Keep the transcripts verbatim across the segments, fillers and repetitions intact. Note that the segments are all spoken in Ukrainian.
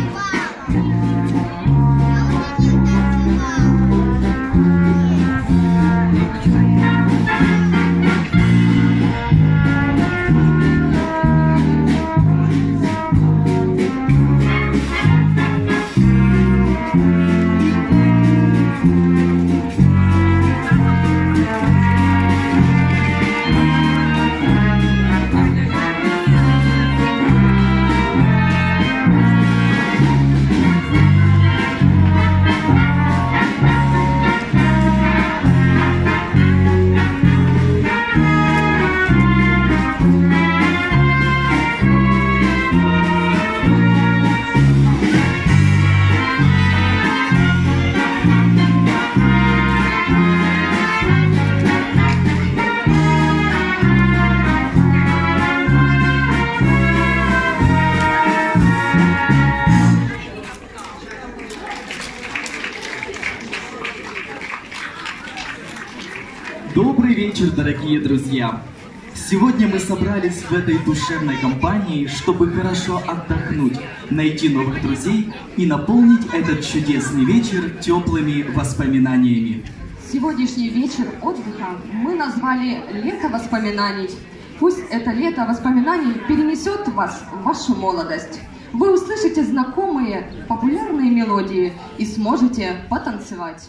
Добрый вечер, дорогие друзья! Сегодня мы собрались в этой душевной компании, чтобы хорошо отдохнуть, найти новых друзей и наполнить этот чудесный вечер теплыми воспоминаниями. Сегодняшний вечер отдыха мы назвали «Лето воспоминаний». Пусть это лето воспоминаний перенесет вас в вашу молодость. Вы услышите знакомые, популярные мелодии и сможете потанцевать.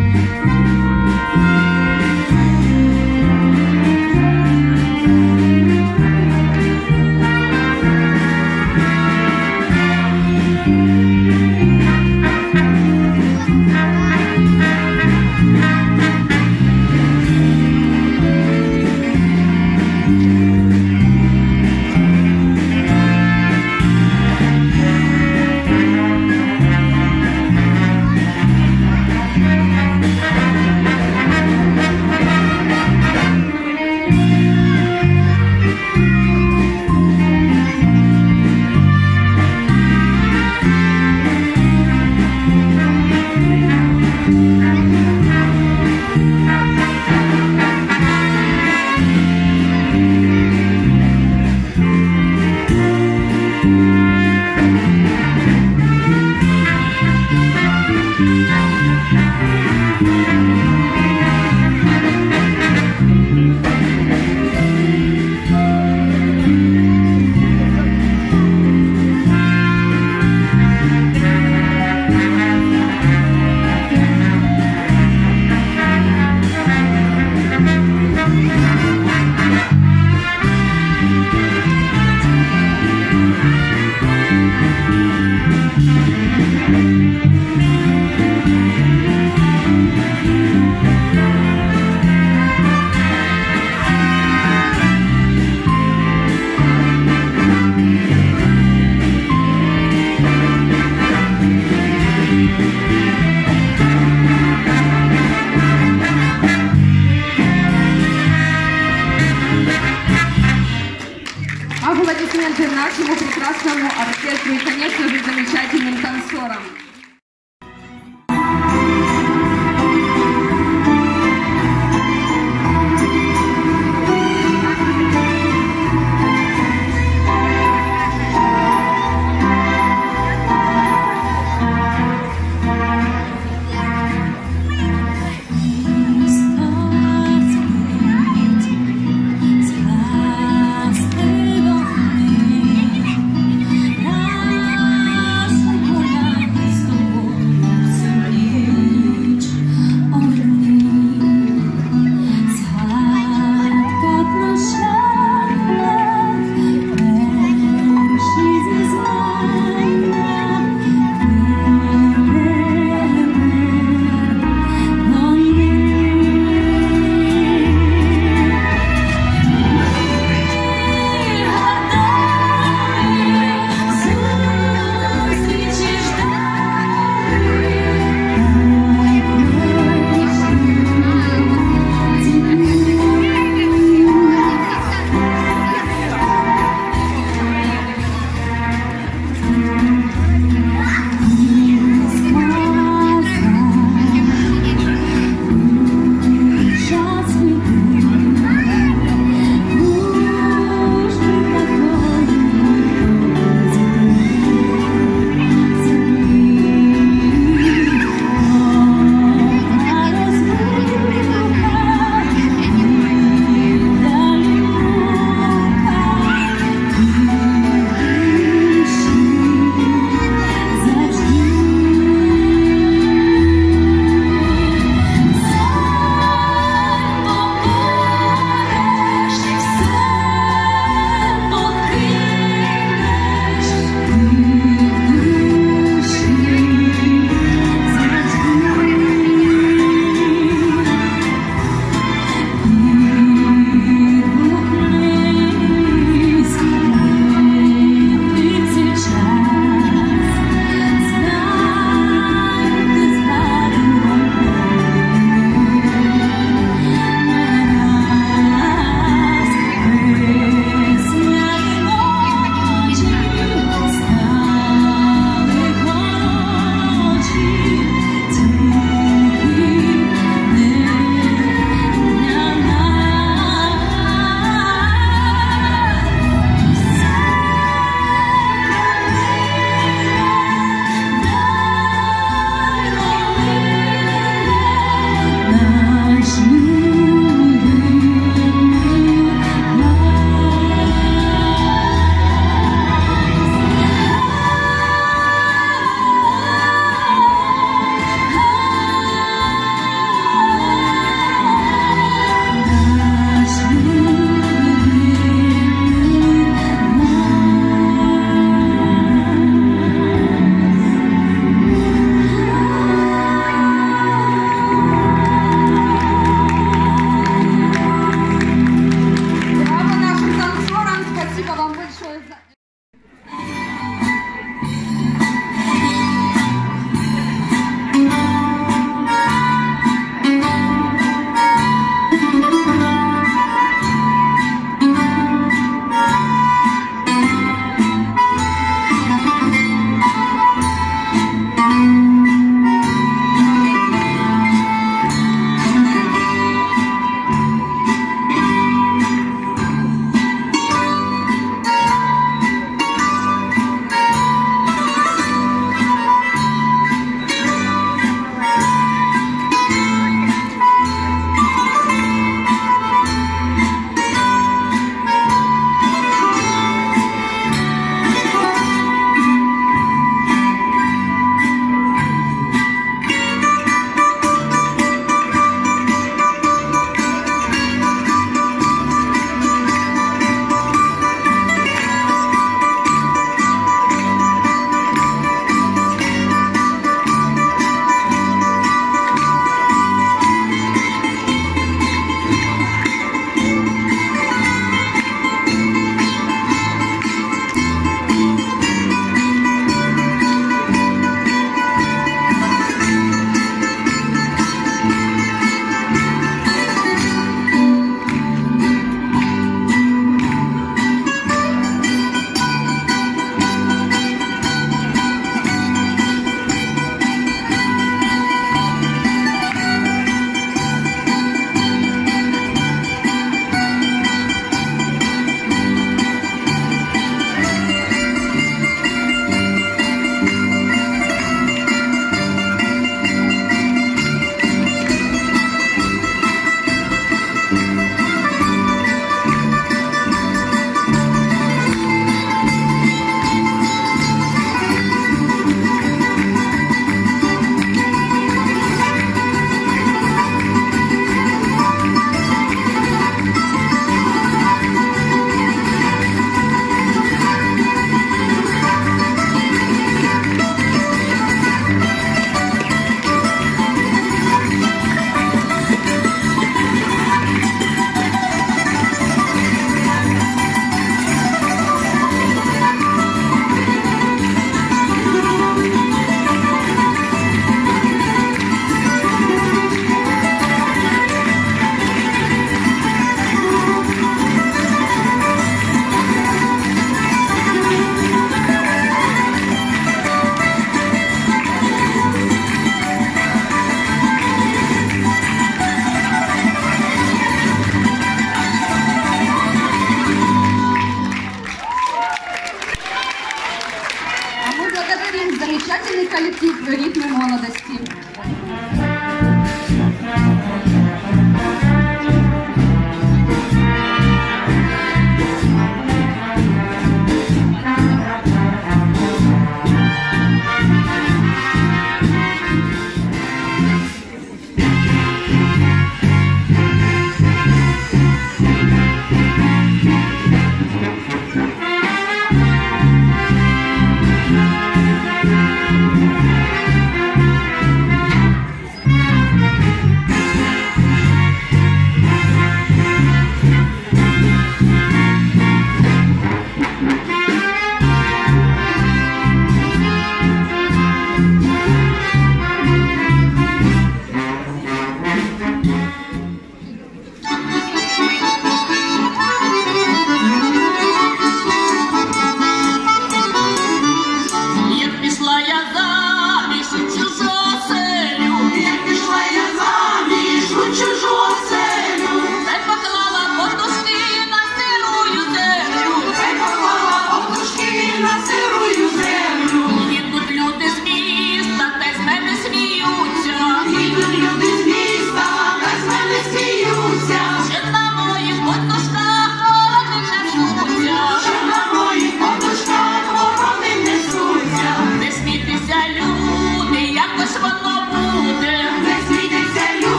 Thank you.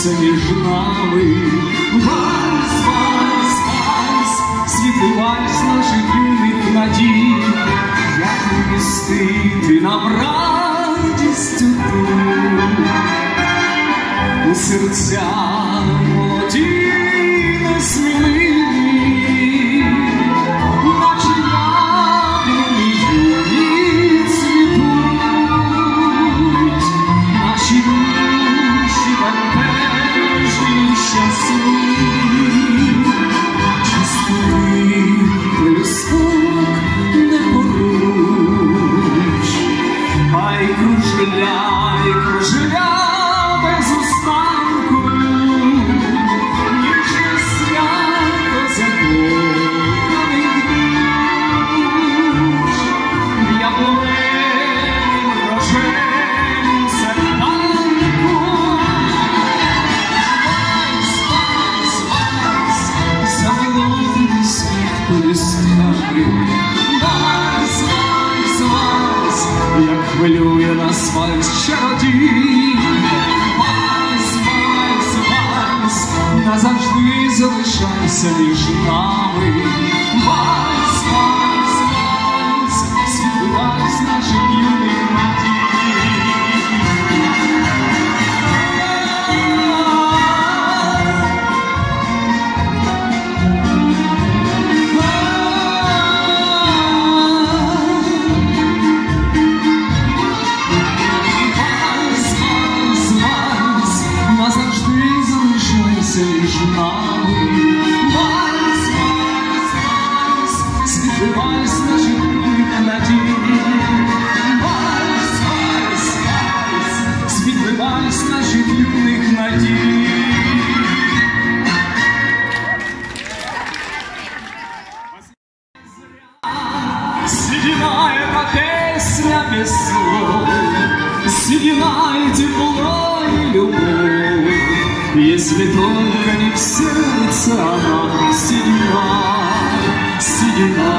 залишайся між нами. Вальс, вальс, вальс, світлий вальс наших юних надій, як вмістити нам радість ту у серця молоді несміливі, наче яблуні юні цвітуть, наші душі бентежні, щасливі, чистий листок не поруч, а й кружляй, кружляй без устанку, ніжне свято закоханих душ, в яблуневім рожевім серпанку. Вальс, вальс, вальс, замилований світ полюстрати. Вальс, вальс, вальс, як хвилює нас вальс чародій. Вальс, вальс, вальс, назавжди залишайся між нами. Вальс, вальс, вальс, світлий вальс наших юних надій. Між нами. Вальс, вальс, вальс, світлий вальс наших юних надій. Вальс, вальс, вальс, світлий вальс наших юних надій. Седина — это песня без слов, седина и тепло и любовь. Если только не в сердце она, седина, седина,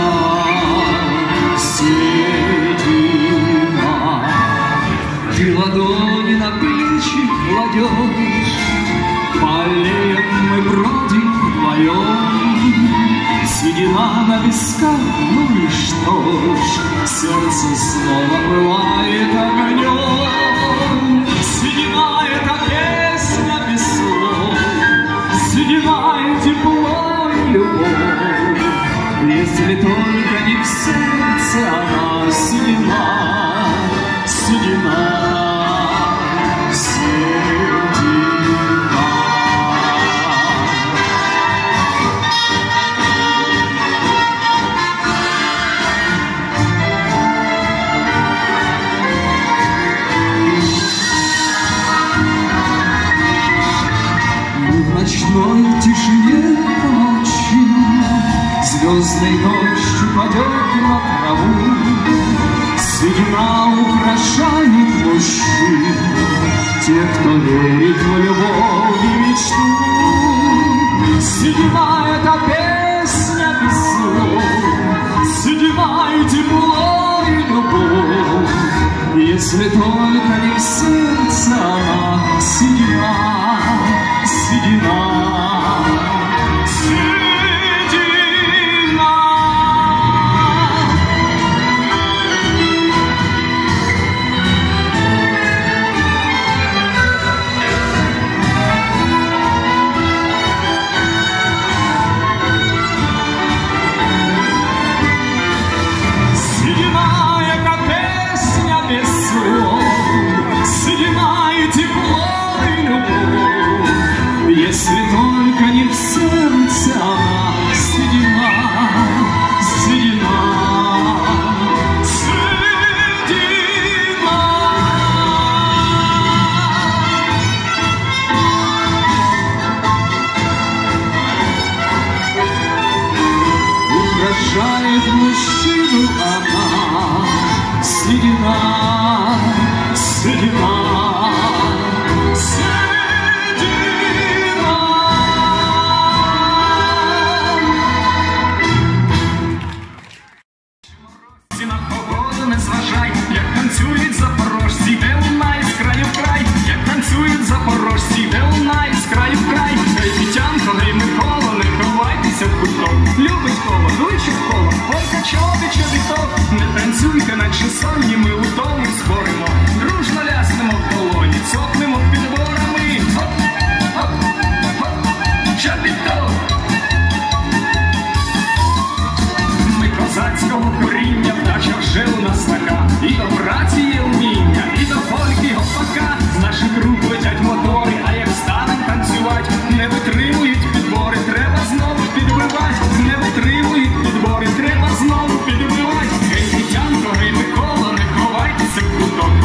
седина. Ты ладони на плечи кладешь, по аллеям мы бродим вдвоем. Седина на висках, ну и что ж, сердце снова пылает огнем. Седина — это песня без слов, седина и тепло и любовь. Если только не в сердце она, седина, седина, седина. Ночной тишине помолчим, звездной ночью падет на траву. Седина украшает мужчин, те, кто верит в любовь и мечту. Седина — это песня без слов, седина и тепло и любовь. Если только не в сердце она, седина, седина, седина. Седина — это песня без слов, седина.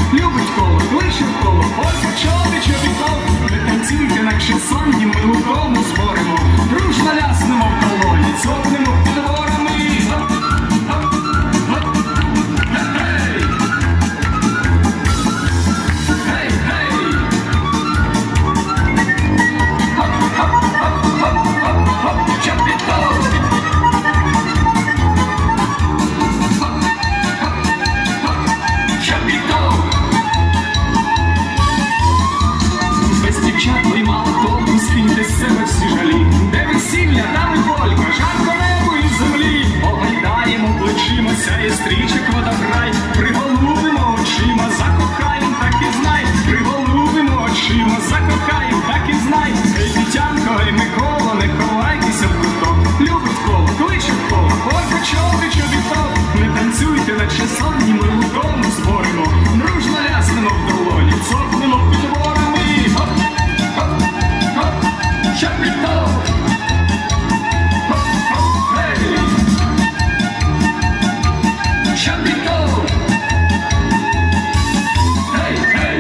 любить коло, кличе в коло, полька чоти чобіток. Не танцюйте, інакше сонні ми лукому зборемо. Дружно ляснемо в долоні, цокнемо підворами. Скиньте з себе всі жалі, де весілля, там і полька, жарко небо і землі. Огайдаємо плечима, сяє стрічок водограй, приголубимо очима, закохаєм, так і знай. Приголубимо очима, закохаєм, так і знай. Ей, Тетянко, ей, Микола, не ховайтеся в куток. Любить коло, кличе в коло, полька чоти чобіток. Не танцюйте, наче сонні ми лукому зборемо. Дружно ляснемо в долоні, цокнемо підворами. Chapitão! Hey! Chapitão! Hey, hey!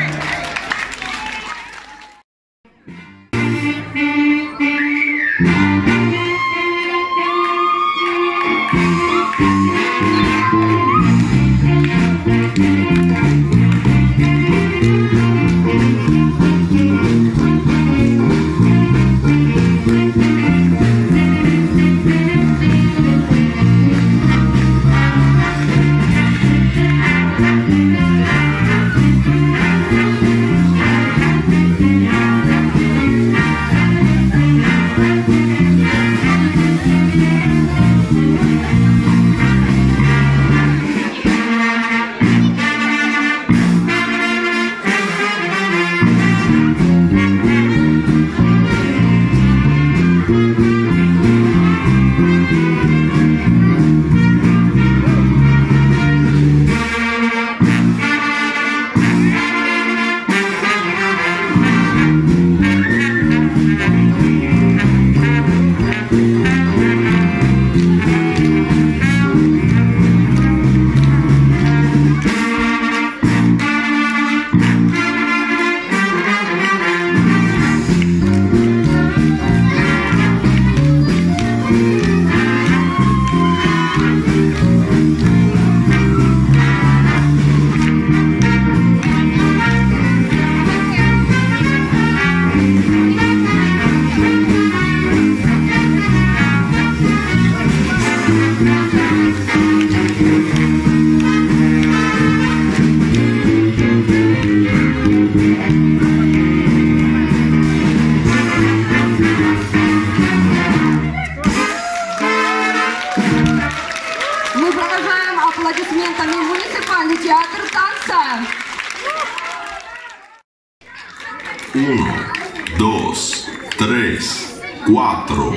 Аплодисментами муниципальный театр танца. Uno, dos, tres, cuatro.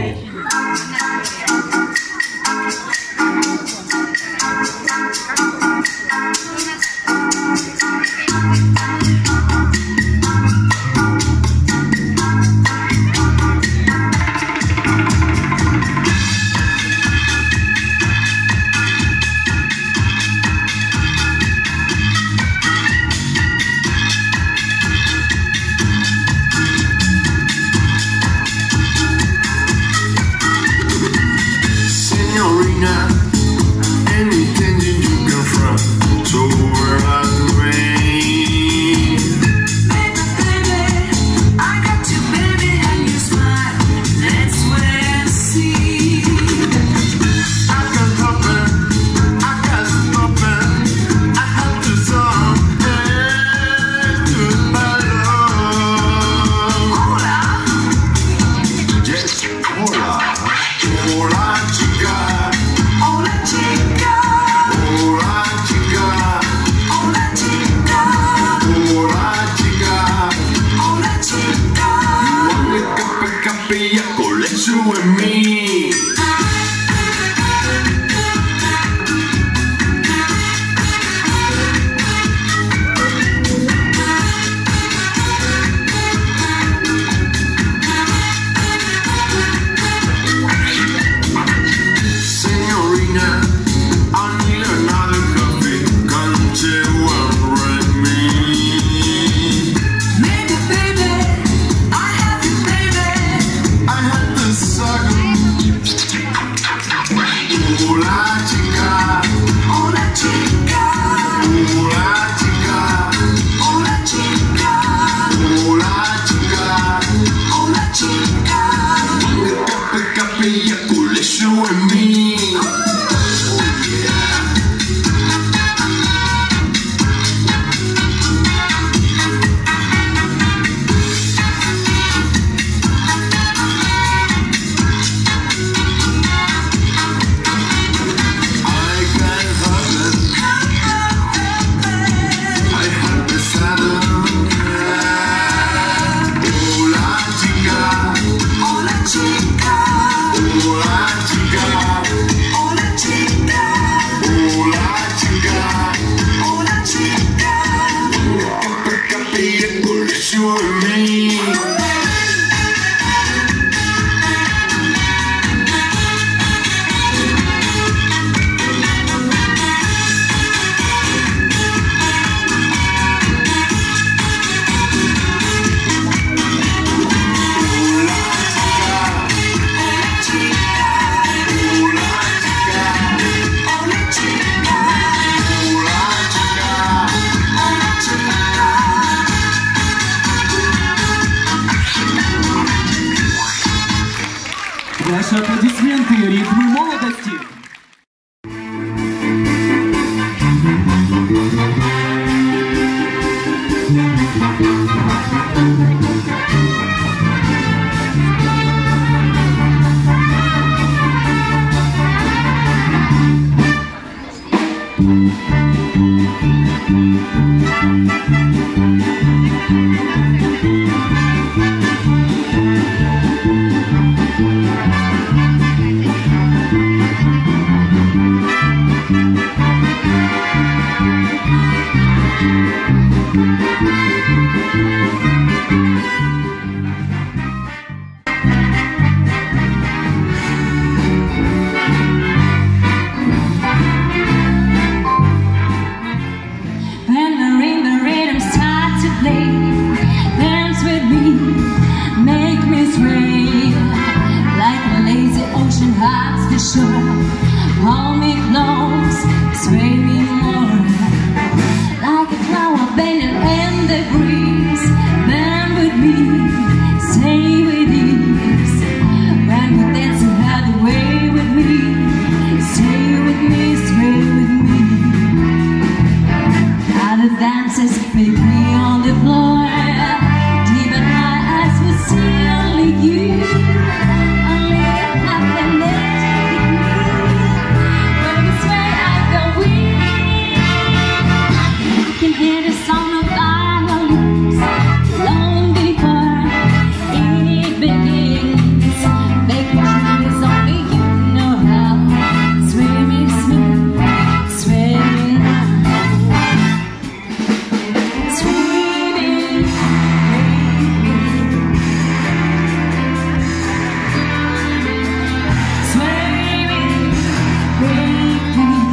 You and me. Señorina, I need another coffee. Come to one run. you and me. Ваши аплодисменты и ритмы молодости. Hold me close, sway me more, like a flower bending in the breeze. Bend with me, stay with ease. When we dance and have the way with me, stay with me, sway with me. Other dancers make me on the floor. Deep in my eyes will see only you. Only happiness. Hear the sound of violins long before it begins. Make me choose only you know how. Sway me smooth, sway me now. Sway me, sway me, break me.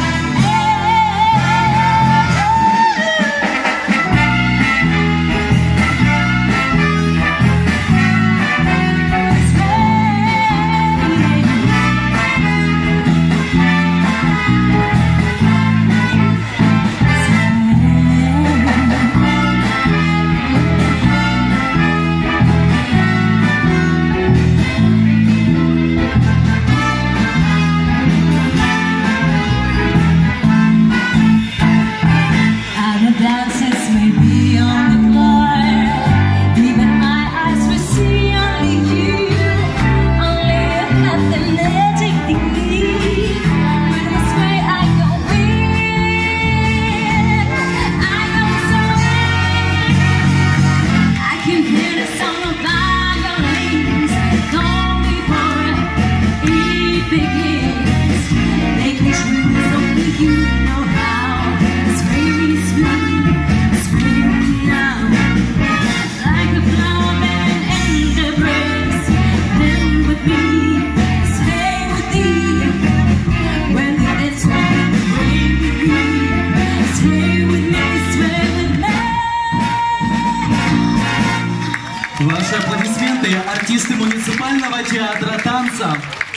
Ваши аплодисменты, артисты муниципального театра танца.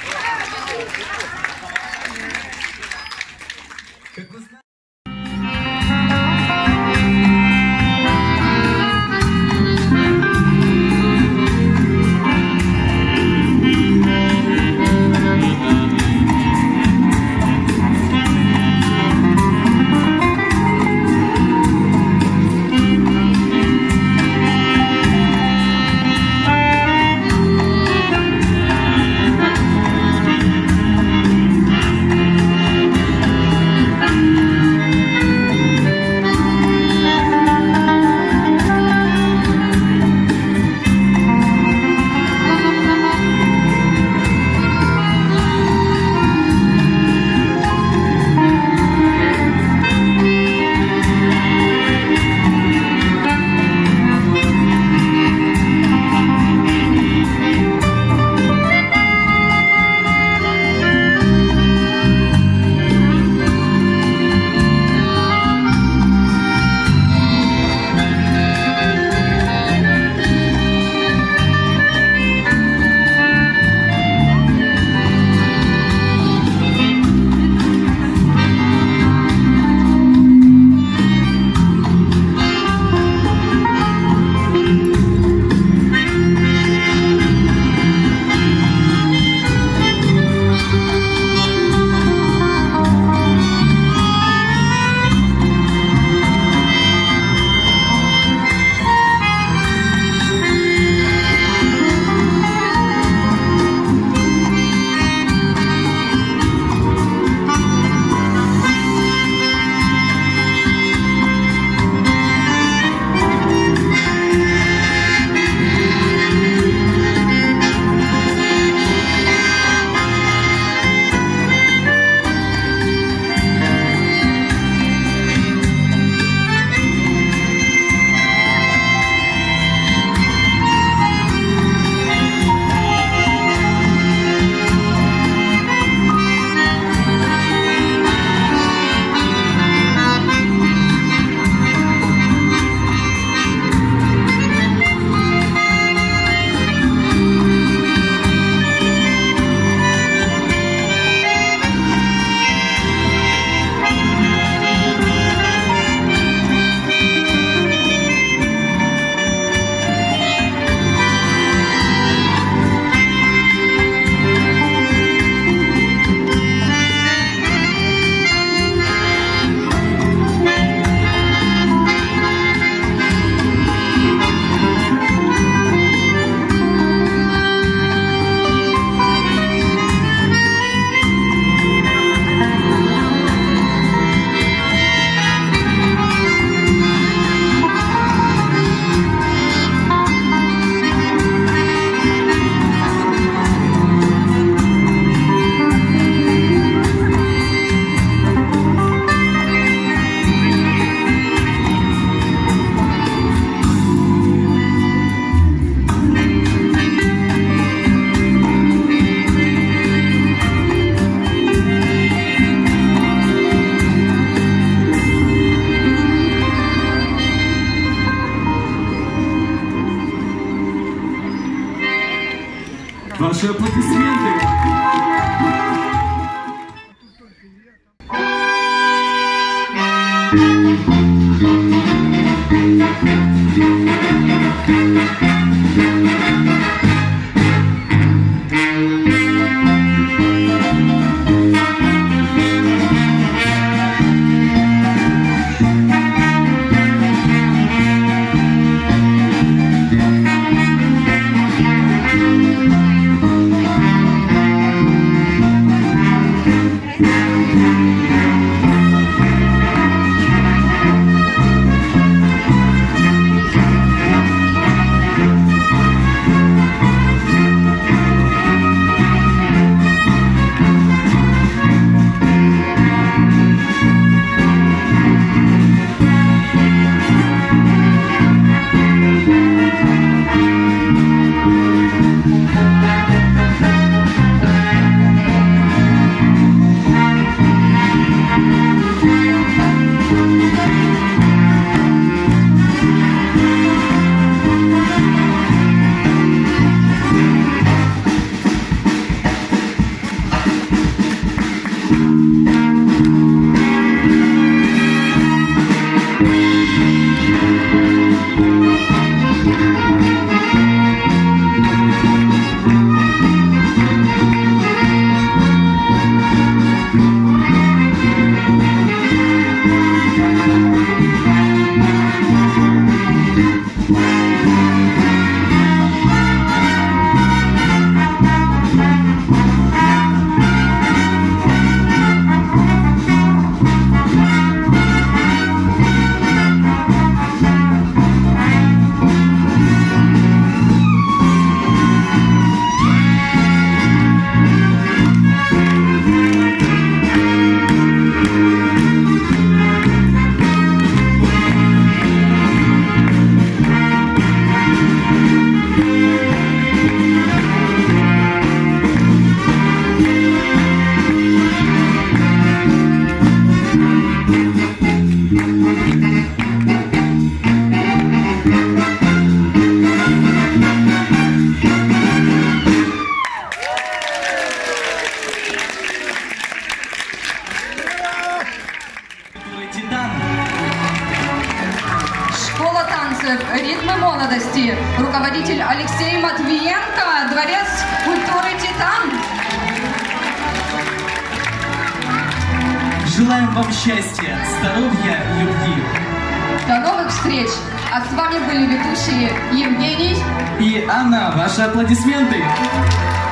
Как вы знаете... Ваши аплодисменты. Школа танцев «Ритмы молодости». Руководитель Алексей Матвиенко. Дворец культуры «Титан». Желаем вам счастья, здоровья, любви. До новых встреч. А с вами были ведущие Евгений и Анна. Ваши аплодисменты.